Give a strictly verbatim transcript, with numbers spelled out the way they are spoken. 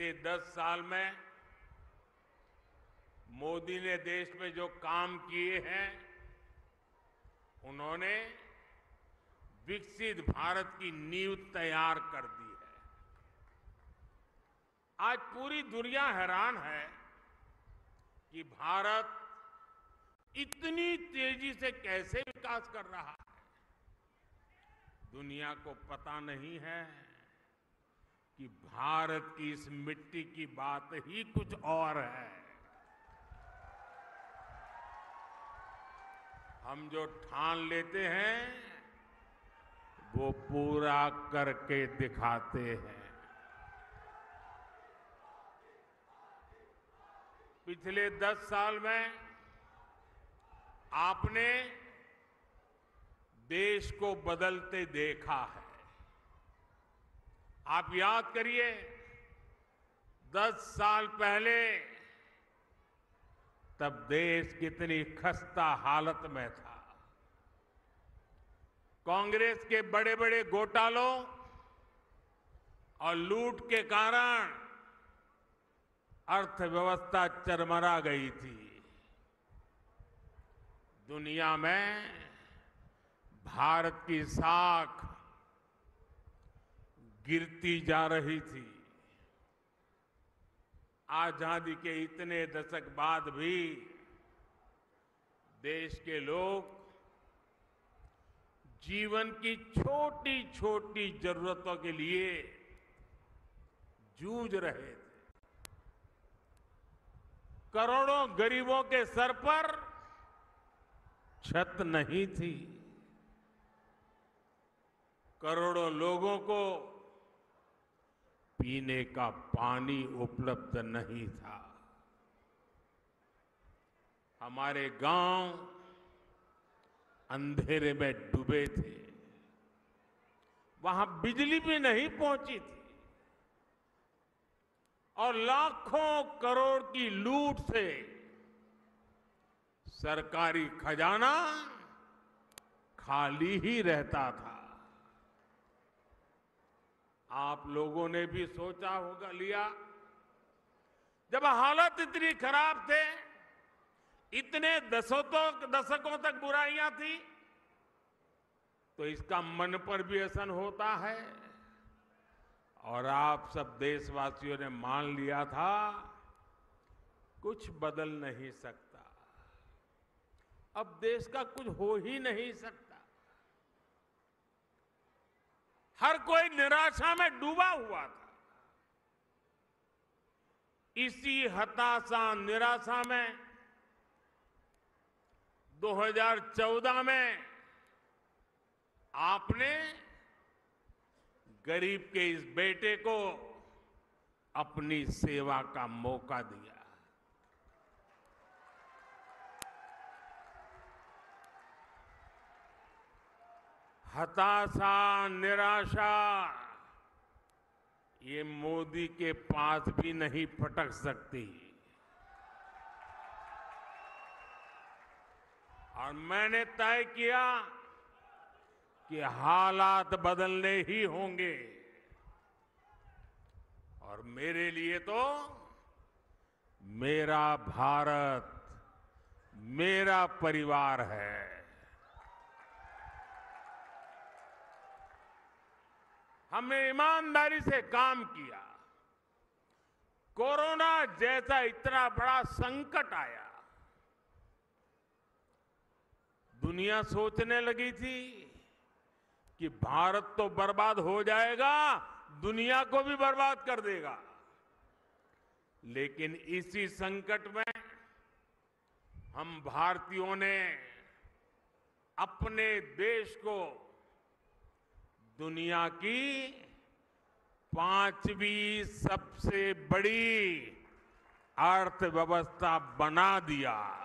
बीते दस साल में मोदी ने देश में जो काम किए हैं, उन्होंने विकसित भारत की नींव तैयार कर दी है। आज पूरी दुनिया हैरान है कि भारत इतनी तेजी से कैसे विकास कर रहा है। दुनिया को पता नहीं है कि भारत की इस मिट्टी की बात ही कुछ और है। हम जो ठान लेते हैं वो पूरा करके दिखाते हैं। पिछले दस साल में आपने देश को बदलते देखा है। आप याद करिए, दस साल पहले तब देश कितनी खस्ता हालत में था। कांग्रेस के बड़े बड़े घोटालों और लूट के कारण अर्थव्यवस्था चरमरा गई थी। दुनिया में भारत की साख गिरती जा रही थी। आजादी के इतने दशक बाद भी देश के लोग जीवन की छोटी छोटी जरूरतों के लिए जूझ रहे थे। करोड़ों गरीबों के सर पर छत नहीं थी। करोड़ों लोगों को पीने का पानी उपलब्ध नहीं था। हमारे गांव अंधेरे में डूबे थे। वहां बिजली भी नहीं पहुंची थी और लाखों करोड़ की लूट से सरकारी खजाना खाली ही रहता था। आप लोगों ने भी सोचा होगा लिया, जब हालत इतनी खराब थे, इतने दशकों दशकों तक बुराइयां थी, तो इसका मन पर भी असर होता है। और आप सब देशवासियों ने मान लिया था कुछ बदल नहीं सकता, अब देश का कुछ हो ही नहीं सकता। हर कोई निराशा में डूबा हुआ था। इसी हताशा निराशा में दो हज़ार चौदह में आपने गरीब के इस बेटे को अपनी सेवा का मौका दिया। हताशा निराशा ये मोदी के पास भी नहीं फटक सकती। और मैंने तय किया कि हालात बदलने ही होंगे। और मेरे लिए तो मेरा भारत मेरा परिवार है। हमने ईमानदारी से काम किया। कोरोना जैसा इतना बड़ा संकट आया, दुनिया सोचने लगी थी कि भारत तो बर्बाद हो जाएगा, दुनिया को भी बर्बाद कर देगा। लेकिन इसी संकट में हम भारतीयों ने अपने देश को दुनिया की पांचवी सबसे बड़ी अर्थव्यवस्था बना दिया।